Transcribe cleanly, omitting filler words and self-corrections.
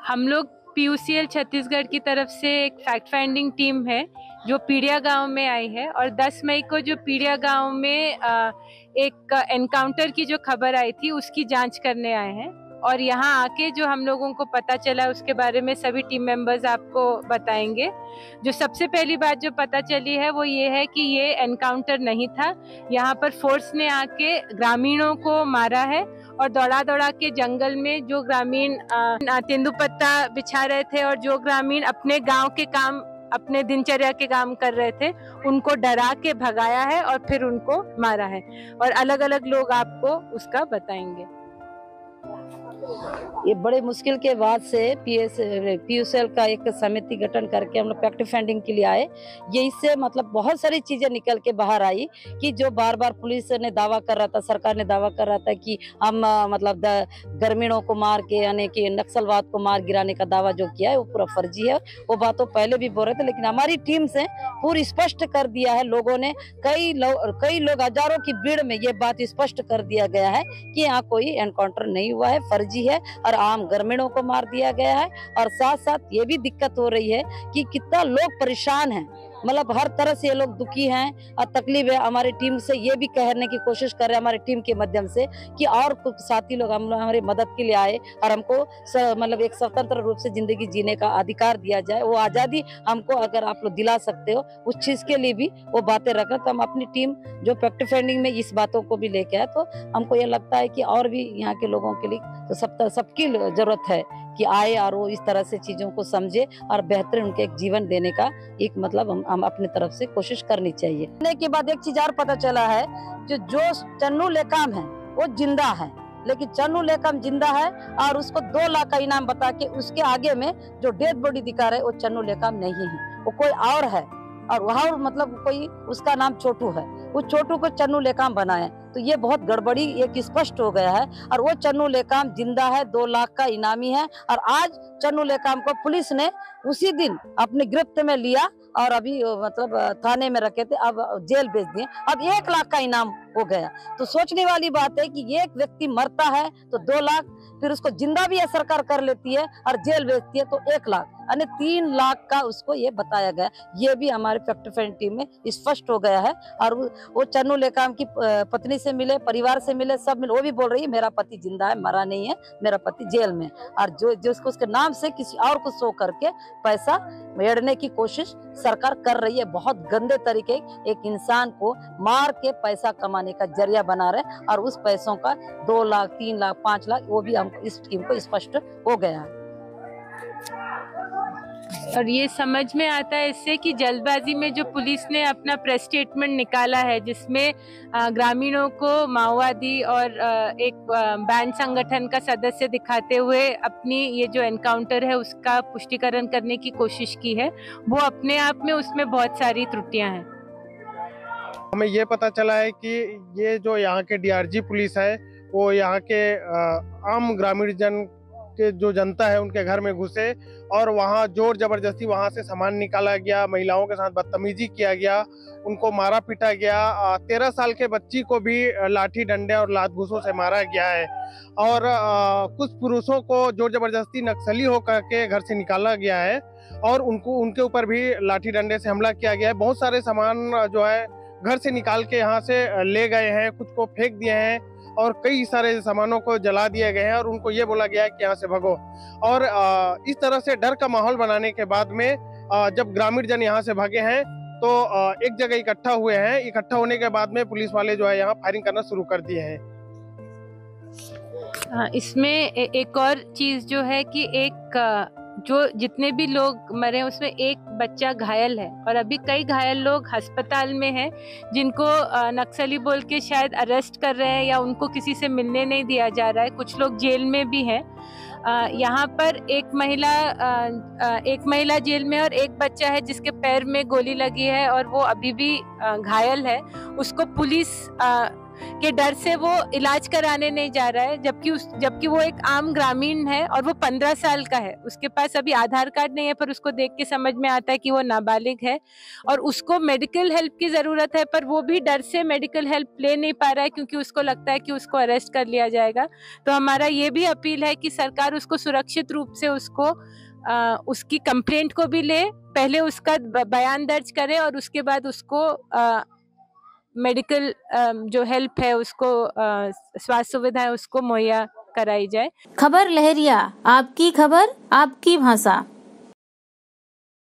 हम लोग पीयूसीएल छत्तीसगढ़ की तरफ से एक फैक्ट फाइंडिंग टीम है जो पीड़िया गांव में आई है और 10 मई को जो पीड़िया गांव में एक एनकाउंटर की जो खबर आई थी उसकी जांच करने आए हैं। और यहाँ आके जो हम लोगों को पता चला उसके बारे में सभी टीम मेंबर्स आपको बताएंगे। जो सबसे पहली बात जो पता चली है वो ये है कि ये एनकाउंटर नहीं था। यहाँ पर फोर्स ने आके ग्रामीणों को मारा है और दौड़ा दौड़ा के जंगल में जो ग्रामीण तेंदुपत्ता बिछा रहे थे और जो ग्रामीण अपने गांव के काम, अपने दिनचर्या के काम कर रहे थे, उनको डरा के भगाया है और फिर उनको मारा है। और अलग अलग लोग आपको उसका बताएंगे। ये बड़े मुश्किल के बाद से पीयूसीएल का एक समिति गठन करके हम लोग फैक्ट फाइंडिंग के लिए आए। ये इससे मतलब बहुत सारी चीजें निकल के बाहर आई कि जो बार बार पुलिस ने दावा कर रहा था, सरकार ने दावा कर रहा था कि हम मतलब ग्रामीणों को मार के यानी कि नक्सलवाद को मार गिराने का दावा जो किया है वो पूरा फर्जी है। वो बात तो पहले भी बोल रहे थे, लेकिन हमारी टीम से पूरी स्पष्ट कर दिया है। लोगों ने कई लोग हजारों की भीड़ में ये बात स्पष्ट कर दिया गया है कि यहाँ कोई एनकाउंटर नहीं हुआ है, फर्जी है और आम ग्रामीणों को मार दिया गया है। और साथ साथ ये भी दिक्कत हो रही है कि कितना लोग परेशान हैं, मतलब हर तरह से ये लोग दुखी हैं और तकलीफ है। हमारी टीम से ये भी कहने की कोशिश कर रहे हैं हमारी टीम के माध्यम से कि और कुछ साथी लोग हमारी मदद के लिए आए और हमको मतलब एक स्वतंत्र रूप से जिंदगी जीने का अधिकार दिया जाए। वो आजादी हमको अगर आप लोग दिला सकते हो उस चीज के लिए भी वो बातें रख रहे। तो हम अपनी टीम जो फैक्ट फाइंडिंग में इस बातों को भी लेके आए, तो हमको ये लगता है कि और भी यहाँ के लोगों के लिए तो सबकी जरूरत है कि आए और वो इस तरह से चीजों को समझे और बेहतर उनके एक जीवन देने का एक मतलब हम अपनी तरफ से कोशिश करनी चाहिए। करने के बाद एक चीज और पता चला है, जो चन्नू लेकाम है वो जिंदा है, लेकिन चन्नू लेकाम जिंदा है और उसको 2 लाख का इनाम बता के उसके आगे में जो डेड बॉडी दिखा रहे वो चन्नू लेकाम नहीं है, वो कोई और है। और वहाँ मतलब कोई उसका नाम छोटू है, वो छोटू को चन्नू लेकाम बनाए, तो ये बहुत गड़बड़ी एक स्पष्ट हो गया है। और वो चन्नू लेकाम जिंदा है, 2 लाख का इनामी है। और आज चन्नू लेकाम को पुलिस ने उसी दिन अपने गिरफ्त में लिया और अभी मतलब थाने में रखे थे, अब जेल भेज दिए। अब 1 लाख का इनाम हो गया। तो सोचने वाली बात है कि एक व्यक्ति मरता है तो 2 लाख, फिर उसको जिंदा भी सरकार कर लेती है और जेल भेजती है तो 1 लाख, यानी 3 लाख का उसको ये बताया गया। ये भी हमारे फैक्ट फाइंडिंग टीम में स्पष्ट हो गया है। और वो चन्नू लेकाम की पत्नी से मिले, परिवार से मिले, सब मिले, वो भी बोल रही है मेरा पति जिंदा है, मरा नहीं है, मेरा पति जेल में। और जो उसके नाम से किसी और को शो करके पैसा मेड़ने की कोशिश सरकार कर रही है। बहुत गंदे तरीके एक इंसान को मार के पैसा कमाने का जरिया बना रहे, और उस पैसों का 2 लाख, 3 लाख, 5 लाख वो भी हमको इस टीम को स्पष्ट हो गया है। और ये समझ में आता है इससे कि जल्दबाजी में जो पुलिस ने अपना प्रेस स्टेटमेंट निकाला है जिसमें ग्रामीणों को माओवादी और एक बैंड संगठन का सदस्य दिखाते हुए अपनी ये जो एनकाउंटर है उसका पुष्टिकरण करने की कोशिश की है, वो अपने आप में उसमें बहुत सारी त्रुटियां हैं। हमें ये पता चला है कि ये जो यहाँ के डीआरजी पुलिस है वो यहाँ के आम ग्रामीण जन के जो जनता है उनके घर में घुसे और वहाँ जोर जबरदस्ती वहाँ से सामान निकाला गया, महिलाओं के साथ बदतमीजी किया गया, उनको मारा पीटा गया। 13 साल के बच्ची को भी लाठी डंडे और लात घूसों से मारा गया है और कुछ पुरुषों को जोर जबरदस्ती नक्सली होकर के घर से निकाला गया है और उनके ऊपर भी लाठी डंडे से हमला किया गया है। बहुत सारे सामान जो है घर से निकाल के यहाँ से ले गए हैं, कुछ को फेंक दिए हैं और कई सारे सामानों को जला दिए गए हैं और उनको ये बोला गया है कि यहाँ से भगो। और इस तरह से डर का माहौल बनाने के बाद में जब ग्रामीण जन यहाँ से भागे हैं तो एक जगह इकट्ठा हुए हैं। इकट्ठा होने के बाद में पुलिस वाले जो है यहाँ फायरिंग करना शुरू कर दिए हैं। इसमें एक और चीज जो है कि एक जो जितने भी लोग मरे उसमें एक बच्चा घायल है और अभी कई घायल लोग अस्पताल में हैं जिनको नक्सली बोल के शायद अरेस्ट कर रहे हैं या उनको किसी से मिलने नहीं दिया जा रहा है। कुछ लोग जेल में भी हैं। यहाँ पर एक महिला जेल में और एक बच्चा है जिसके पैर में गोली लगी है और वो अभी भी घायल है। उसको पुलिस के डर से वो इलाज कराने नहीं जा रहा है, जबकि वो एक आम ग्रामीण है और वो 15 साल का है। उसके पास अभी आधार कार्ड नहीं है, पर उसको देख के समझ में आता है कि वो नाबालिग है और उसको मेडिकल हेल्प की जरूरत है, पर वो भी डर से मेडिकल हेल्प ले नहीं पा रहा है क्योंकि उसको लगता है कि उसको अरेस्ट कर लिया जाएगा। तो हमारा ये भी अपील है कि सरकार उसको सुरक्षित रूप से उसकी कंप्लेंट को भी ले, पहले उसका बयान दर्ज करे और उसके बाद उसको मेडिकल जो हेल्प है उसको स्वास्थ्य सुविधा है उसको मुहैया कराई जाए। खबर लहरिया, आपकी खबर आपकी भाषा।